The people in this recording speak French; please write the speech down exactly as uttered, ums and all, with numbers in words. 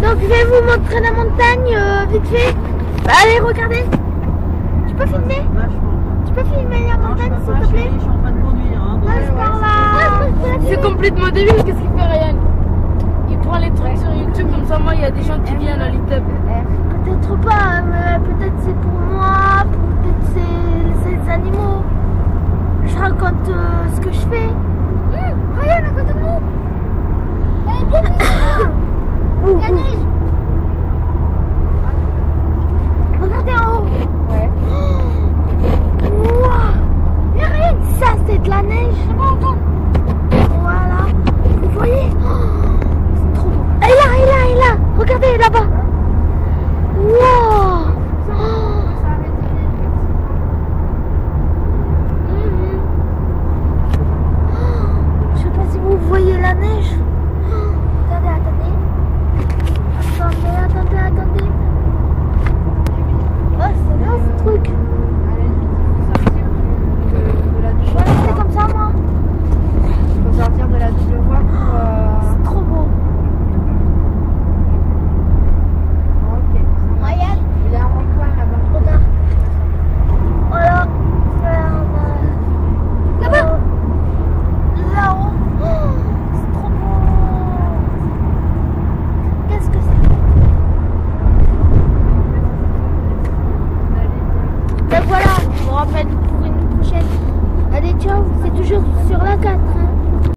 Donc je vais vous montrer la montagne euh, vite fait. Bah, allez, regardez. Tu peux filmer? Tu peux filmer la montagne s'il te plaît? Je suis en train de conduire. Hein, Moi je pars là. C'est complètement débile, qu'est-ce qu'il fait Ryan? Il prend les trucs sur YouTube, comme ça moi il y a des gens qui viennent à l'E T B. Peut-être pas, mais peut-être c'est pour moi, peut-être c'est les animaux. Je raconte euh, ce que je fais. Mmh, Ryan, à côté de nous.